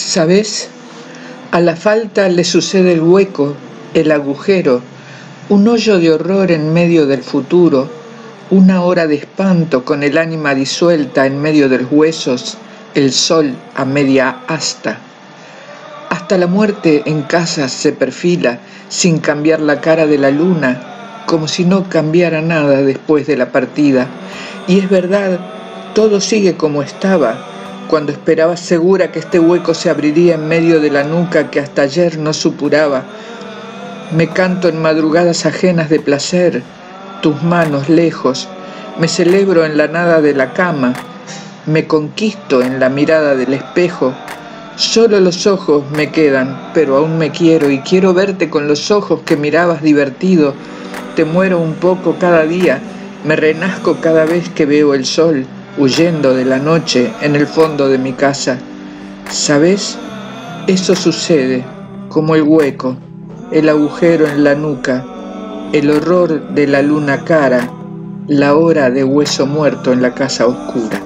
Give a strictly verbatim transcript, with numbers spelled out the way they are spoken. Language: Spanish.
¿Sabes? A la falta le sucede el hueco, el agujero, un hoyo de horror en medio del futuro, una hora de espanto con el ánima disuelta en medio de los huesos, el sol a media asta. Hasta la muerte en casa se perfila sin cambiar la cara de la luna, como si no cambiara nada después de la partida. Y es verdad, todo sigue como estaba, cuando esperaba segura que este hueco se abriría en medio de la nuca que hasta ayer no supuraba. Me canto en madrugadas ajenas de placer, tus manos lejos, me celebro en la nada de la cama, me conquisto en la mirada del espejo. Solo los ojos me quedan, pero aún me quiero y quiero verte con los ojos que mirabas divertido. Te muero un poco cada día, me renazco cada vez que veo el sol, huyendo de la noche en el fondo de mi casa. ¿Sabes? Eso sucede, como el hueco, el agujero en la nuca, el horror de la luna cara, la hora de hueso muerto en la casa oscura.